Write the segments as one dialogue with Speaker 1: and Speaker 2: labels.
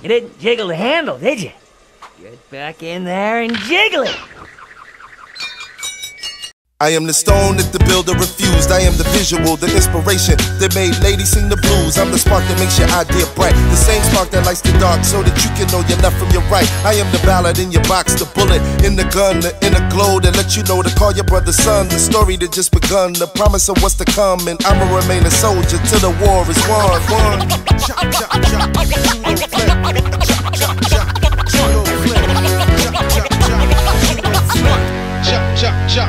Speaker 1: You didn't jiggle the handle, did you? Get back in there and jiggle it.
Speaker 2: I am the stone that the builder refused. I am the visual, the inspiration that made ladies sing the blues. I'm the spark that makes your idea bright, the same spark that lights the dark so that you can know your left from your right. I am the ballad in your box, the bullet in the gun, the inner glow that let you know to call your brother son. The story that just begun, the promise of what's to come, and I'ma remain a soldier till the war is won. Chop, chop, chop, judo flip. Chop, chop, chop, judo flip. Chop, chop, chop, judo flip. Chop, chop, chop.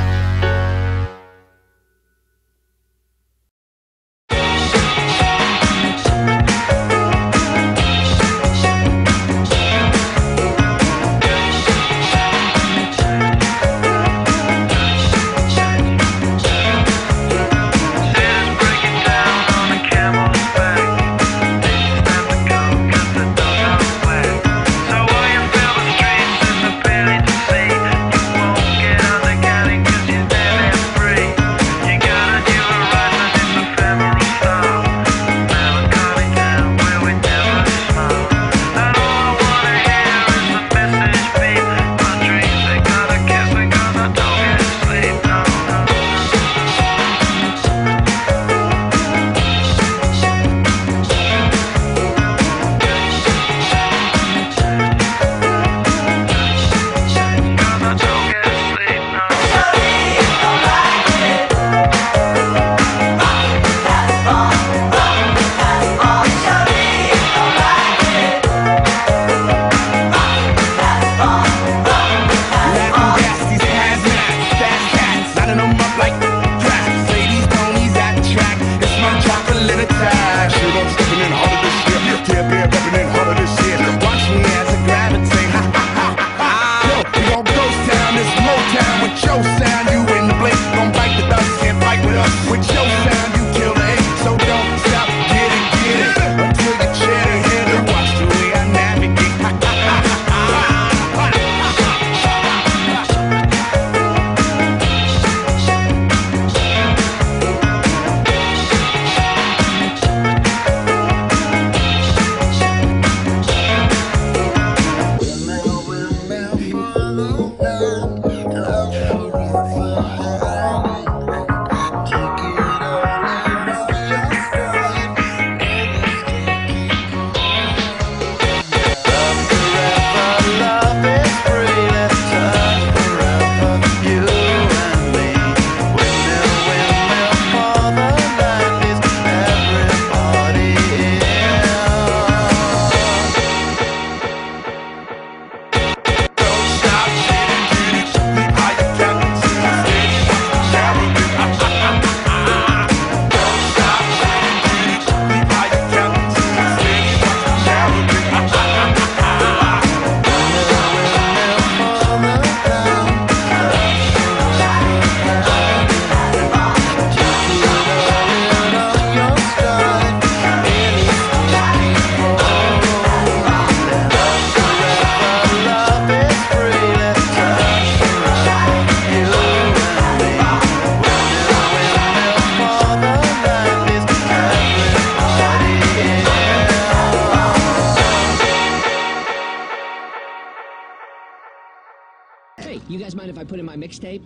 Speaker 3: Hey, you guys mind if I put in my mixtape?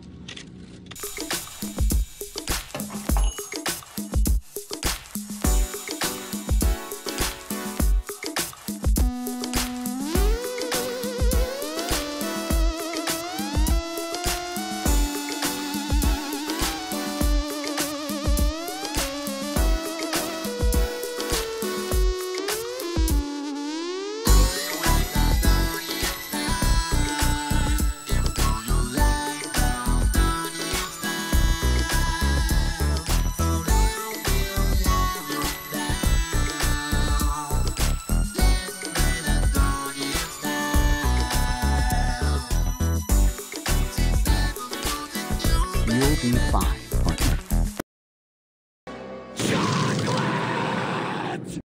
Speaker 4: You'll be fine.